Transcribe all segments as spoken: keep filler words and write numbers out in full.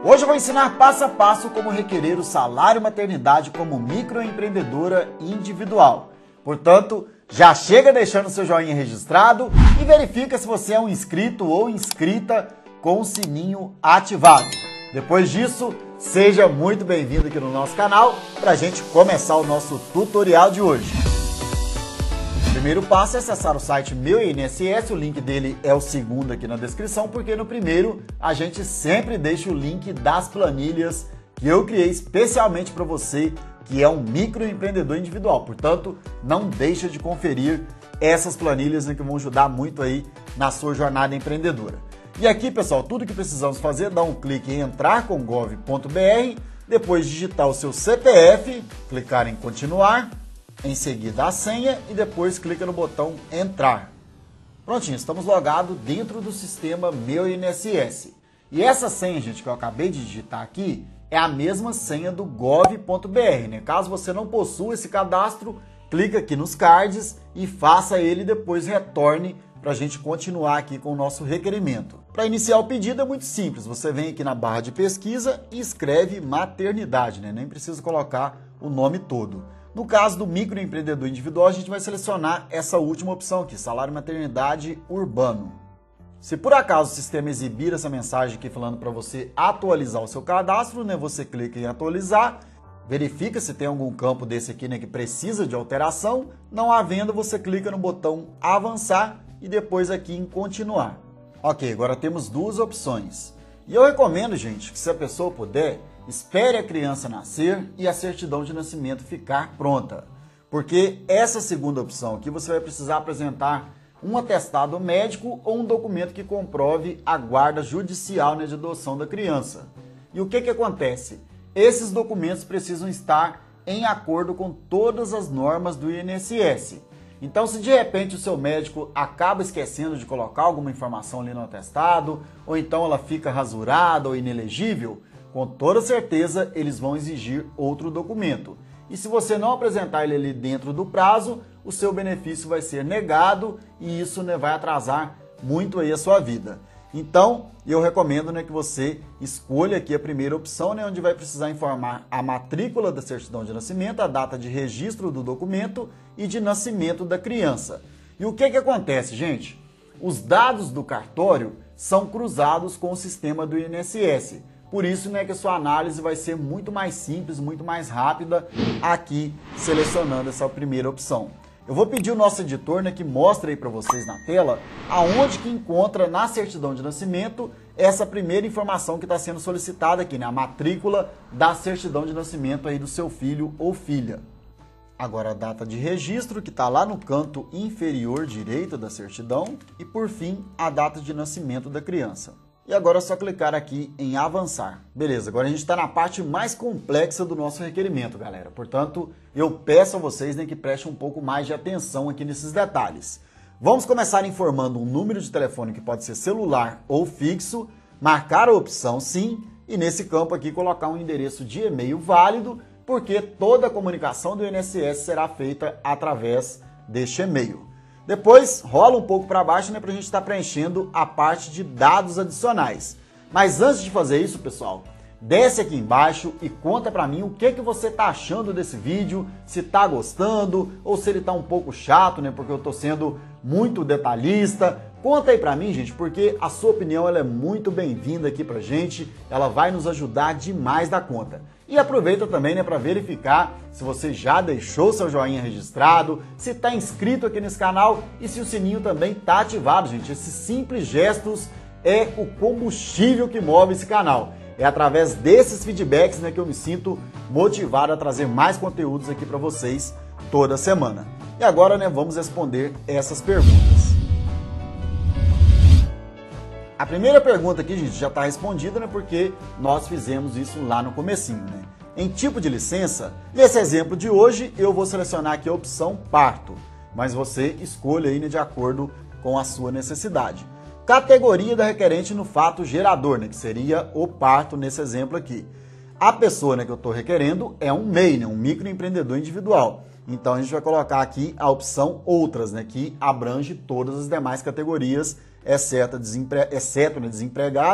Hoje eu vou ensinar passo a passo como requerer o salário maternidade como microempreendedora individual. Portanto, já chega deixando seu joinha registrado e verifica se você é um inscrito ou inscrita com o sininho ativado. Depois disso, seja muito bem-vindo aqui no nosso canal para a gente começar o nosso tutorial de hoje. O primeiro passo é acessar o site Meu I N S S, o link dele é o segundo aqui na descrição, porque no primeiro a gente sempre deixa o link das planilhas que eu criei especialmente para você que é um microempreendedor individual. Portanto, não deixa de conferir essas planilhas, né, que vão ajudar muito aí na sua jornada empreendedora. E aqui, pessoal, tudo que precisamos fazer é dar um clique em entrar com gov ponto br, depois digitar o seu C P F, clicar em continuar, em seguida a senha e depois clica no botão entrar. Prontinho, estamos logados dentro do sistema Meu I N S S. E essa senha, gente, que eu acabei de digitar aqui, é a mesma senha do gov ponto br, né? Caso você não possua esse cadastro, clica aqui nos cards e faça ele e depois retorne para a gente continuar aqui com o nosso requerimento. Para iniciar o pedido é muito simples, você vem aqui na barra de pesquisa e escreve maternidade, né? Nem precisa colocar o nome todo. No caso do microempreendedor individual, a gente vai selecionar essa última opção aqui, salário maternidade urbano. Se por acaso o sistema exibir essa mensagem aqui falando para você atualizar o seu cadastro, né, você clica em atualizar, verifica se tem algum campo desse aqui, né, que precisa de alteração. Não havendo, você clica no botão avançar e depois aqui em continuar. Ok, agora temos duas opções. E eu recomendo, gente, que se a pessoa puder, espere a criança nascer e a certidão de nascimento ficar pronta. Porque essa segunda opção aqui você vai precisar apresentar um atestado médico ou um documento que comprove a guarda judicial, né, de adoção da criança. E o que que acontece? Esses documentos precisam estar em acordo com todas as normas do I N S S. Então, se de repente o seu médico acaba esquecendo de colocar alguma informação ali no atestado, ou então ela fica rasurada ou inelegível, com toda certeza eles vão exigir outro documento. E se você não apresentar ele ali dentro do prazo, o seu benefício vai ser negado e isso, né, vai atrasar muito aí a sua vida. Então, eu recomendo, né, que você escolha aqui a primeira opção, né, onde vai precisar informar a matrícula da certidão de nascimento, a data de registro do documento e de nascimento da criança. E o que que acontece, gente? Os dados do cartório são cruzados com o sistema do I N S S. Por isso, né, que a sua análise vai ser muito mais simples, muito mais rápida aqui selecionando essa primeira opção. Eu vou pedir o nosso editor, né, que mostre aí para vocês na tela aonde que encontra na certidão de nascimento essa primeira informação que está sendo solicitada aqui, né, a matrícula da certidão de nascimento aí do seu filho ou filha. Agora a data de registro, que está lá no canto inferior direito da certidão, e por fim a data de nascimento da criança. E agora é só clicar aqui em avançar. Beleza, agora a gente está na parte mais complexa do nosso requerimento, galera. Portanto, eu peço a vocês, né, que prestem um pouco mais de atenção aqui nesses detalhes. Vamos começar informando um número de telefone que pode ser celular ou fixo, marcar a opção sim, e nesse campo aqui colocar um endereço de e-mail válido, porque toda a comunicação do I N S S será feita através deste e-mail. Depois, rola um pouco para baixo, né, para a gente estar preenchendo a parte de dados adicionais. Mas antes de fazer isso, pessoal, desce aqui embaixo e conta para mim o que que você está achando desse vídeo, se está gostando ou se ele está um pouco chato, né, porque eu estou sendo muito detalhista. Conta aí para mim, gente, porque a sua opinião ela é muito bem-vinda aqui pra gente, ela vai nos ajudar demais da conta. E aproveita também, né, para verificar se você já deixou seu joinha registrado, se está inscrito aqui nesse canal e se o sininho também está ativado, gente. Esses simples gestos é o combustível que move esse canal. É através desses feedbacks, né, que eu me sinto motivado a trazer mais conteúdos aqui para vocês toda semana. E agora, né, vamos responder essas perguntas. A primeira pergunta aqui, gente, já está respondida, né, porque nós fizemos isso lá no comecinho, né? Em tipo de licença, nesse exemplo de hoje, eu vou selecionar aqui a opção parto, mas você escolha aí, né, de acordo com a sua necessidade. Categoria da requerente no fato gerador, né, que seria o parto nesse exemplo aqui. A pessoa, né, que eu estou requerendo é um M E I, né, um microempreendedor individual. Então a gente vai colocar aqui a opção outras, né, que abrange todas as demais categorias, exceto, desempre... exceto né, desempregado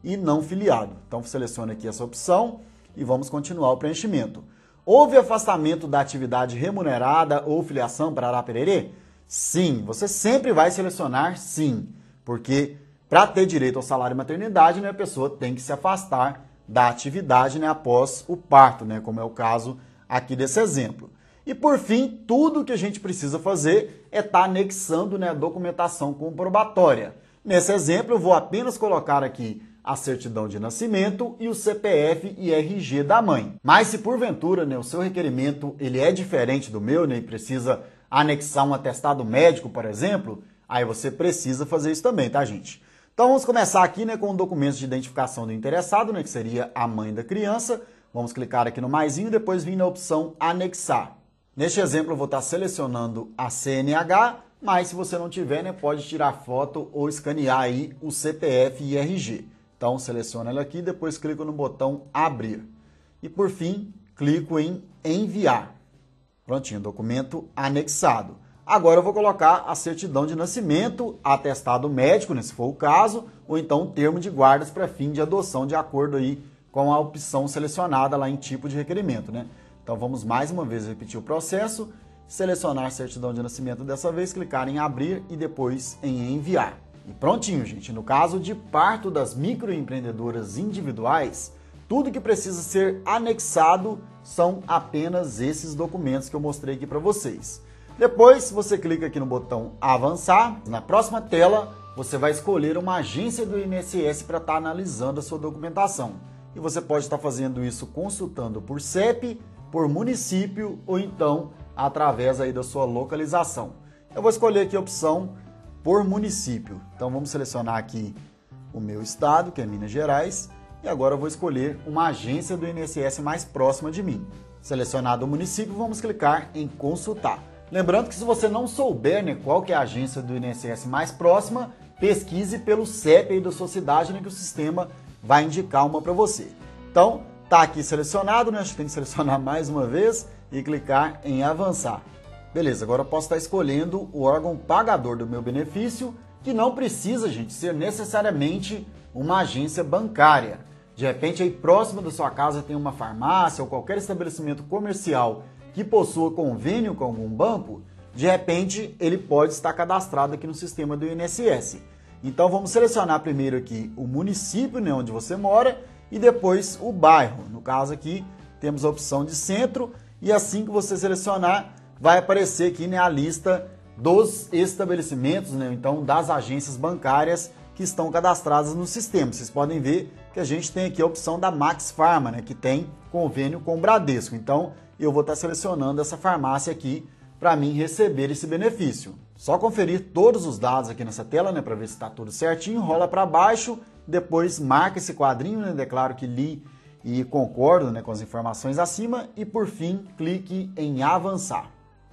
e não filiado. Então selecione aqui essa opção e vamos continuar o preenchimento. Houve afastamento da atividade remunerada ou filiação para Arapererê? Sim, você sempre vai selecionar sim, porque para ter direito ao salário maternidade, né, a pessoa tem que se afastar da atividade, né, após o parto, né, como é o caso aqui desse exemplo. E por fim, tudo que a gente precisa fazer é estar anexando, né, a documentação comprobatória. Nesse exemplo, eu vou apenas colocar aqui a certidão de nascimento e o C P F e R G da mãe. Mas se porventura, né, o seu requerimento ele é diferente do meu, né, e precisa anexar um atestado médico, por exemplo, aí você precisa fazer isso também, tá, gente? Então vamos começar aqui, né, com o documento de identificação do interessado, né, que seria a mãe da criança. Vamos clicar aqui no maisinho e depois vir na opção anexar. Neste exemplo eu vou estar selecionando a C N H, mas se você não tiver, né, pode tirar foto ou escanear aí o C P F e R G. Então, seleciono ela aqui, depois clico no botão abrir. E, por fim, clico em enviar. Prontinho, documento anexado. Agora eu vou colocar a certidão de nascimento, atestado médico, né, se for o caso, ou então o termo de guardas para fim de adoção, de acordo aí com a opção selecionada lá em tipo de requerimento, né? Então, vamos mais uma vez repetir o processo, selecionar a certidão de nascimento dessa vez, clicar em abrir e depois em enviar. E prontinho, gente. No caso de parto das microempreendedoras individuais, tudo que precisa ser anexado são apenas esses documentos que eu mostrei aqui para vocês. Depois, você clica aqui no botão avançar. Na próxima tela, você vai escolher uma agência do I N S S para estar analisando a sua documentação. E você pode estar fazendo isso consultando por C E P, por município ou então através aí da sua localização. Eu vou escolher aqui a opção por município. Então vamos selecionar aqui o meu estado, que é Minas Gerais, e agora eu vou escolher uma agência do I N S S mais próxima de mim. Selecionado o município, vamos clicar em consultar. Lembrando que se você não souber, né, qual que é a agência do I N S S mais próxima, pesquise pelo C E P aí da sua cidade, né, que o sistema vai indicar uma para você. Então, tá aqui selecionado, né? Acho que tem que selecionar mais uma vez e clicar em avançar. Beleza, agora eu posso estar escolhendo o órgão pagador do meu benefício, que não precisa, gente, ser necessariamente uma agência bancária. De repente, aí próximo da sua casa tem uma farmácia ou qualquer estabelecimento comercial que possua convênio com algum banco, de repente ele pode estar cadastrado aqui no sistema do I N S S. Então vamos selecionar primeiro aqui o município, né, onde você mora, e depois o bairro. No caso aqui temos a opção de centro, e assim que você selecionar, vai aparecer aqui, né, a lista dos estabelecimentos, né, então das agências bancárias que estão cadastradas no sistema. Vocês podem ver que a gente tem aqui a opção da Max Farma, né, que tem convênio com o Bradesco. Então eu vou estar selecionando essa farmácia aqui para mim receber esse benefício. Só conferir todos os dados aqui nessa tela, né, para ver se está tudo certinho. Rola para baixo, depois marca esse quadrinho, né, declaro que li e concordo, né, com as informações acima, e por fim clique em avançar.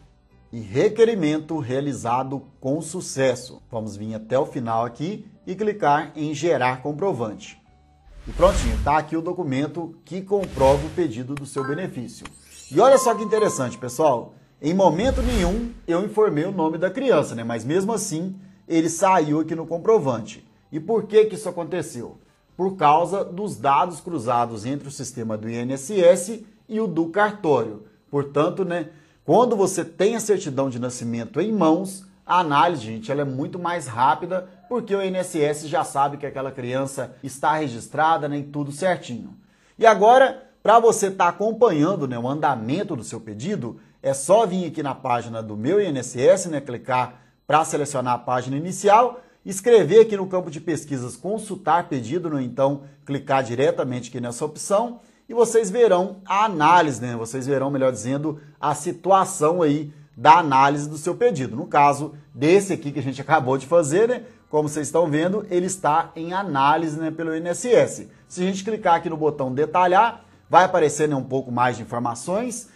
E requerimento realizado com sucesso. Vamos vir até o final aqui e clicar em gerar comprovante. E prontinho, tá aqui o documento que comprova o pedido do seu benefício. E olha só que interessante, pessoal. Em momento nenhum eu informei o nome da criança, né? Mas mesmo assim ele saiu aqui no comprovante. E por que que isso aconteceu? Por causa dos dados cruzados entre o sistema do I N S S e o do cartório. Portanto, né, quando você tem a certidão de nascimento em mãos, a análise, gente, ela é muito mais rápida, porque o I N S S já sabe que aquela criança está registrada, né, e tudo certinho. E agora, para você estar tá acompanhando, né, o andamento do seu pedido, é só vir aqui na página do meu I N S S, né, clicar para selecionar a página inicial, escrever aqui no campo de pesquisas consultar pedido, né, então clicar diretamente aqui nessa opção, e vocês verão a análise, né? Vocês verão, melhor dizendo, a situação aí da análise do seu pedido. No caso desse aqui que a gente acabou de fazer, né? Como vocês estão vendo, ele está em análise, né, pelo I N S S. Se a gente clicar aqui no botão detalhar, vai aparecer, né, um pouco mais de informações.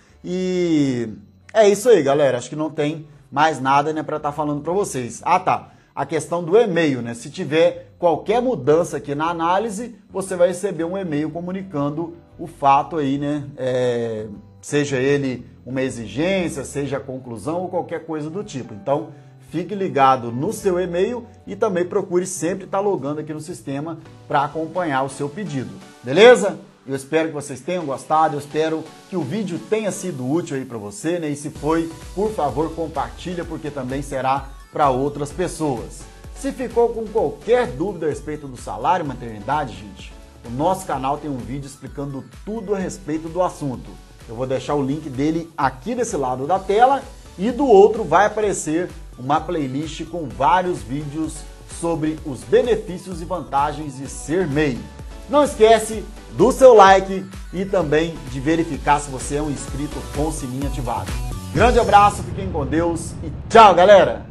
E é isso aí, galera. Acho que não tem mais nada, né, para estar falando para vocês. Ah, tá. A questão do e-mail, né? Se tiver qualquer mudança aqui na análise, você vai receber um e-mail comunicando o fato aí, né? É, seja ele uma exigência, seja a conclusão ou qualquer coisa do tipo. Então, fique ligado no seu e-mail e também procure sempre estar logando aqui no sistema para acompanhar o seu pedido, beleza? Eu espero que vocês tenham gostado, eu espero que o vídeo tenha sido útil aí para você, né? E se foi, por favor, compartilha, porque também será para outras pessoas. Se ficou com qualquer dúvida a respeito do salário maternidade, gente, o nosso canal tem um vídeo explicando tudo a respeito do assunto. Eu vou deixar o link dele aqui desse lado da tela e do outro vai aparecer uma playlist com vários vídeos sobre os benefícios e vantagens de ser M E I. Não esquece do seu like e também de verificar se você é um inscrito com o sininho ativado. Grande abraço, fiquem com Deus e tchau, galera!